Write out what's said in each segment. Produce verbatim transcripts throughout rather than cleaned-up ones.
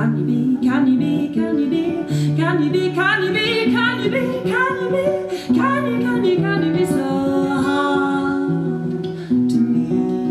Can you be, can you be, can you be, can you be, can you be, can you be, can you be, can you, can you, can you be so hard to me?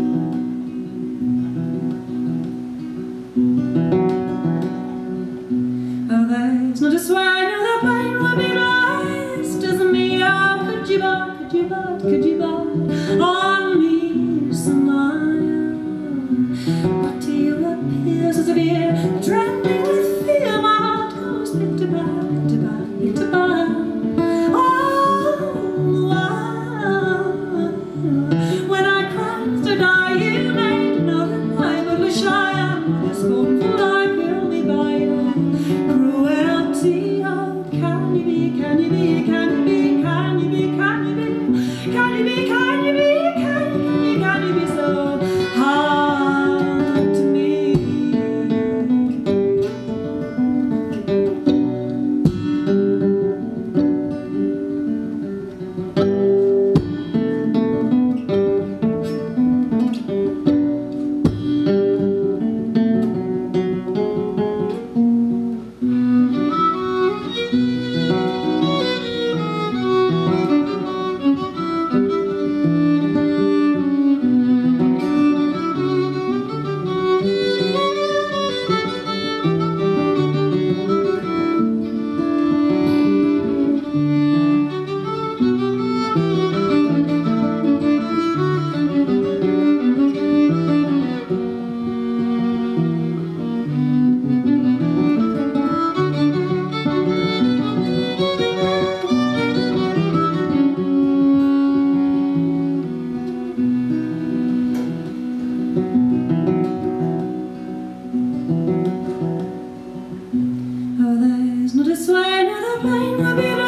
Oh, there's not a swine of the pain will be lost as me. Oh, could you but, could you but, could you but on me smile? But to you appears as severe, trembling with fear, my heart goes bit to bad, bit to bad, bit to bad. Oh, wow. When I cried to die, you made no reply, but was shy and was scornful, like kill me by your cruelty. Oh, can you be, can you be, can you be, can you be, can you be, can you be, can you be, can you be, can you be so hard to me? Oh, there's not a swine of the plain will be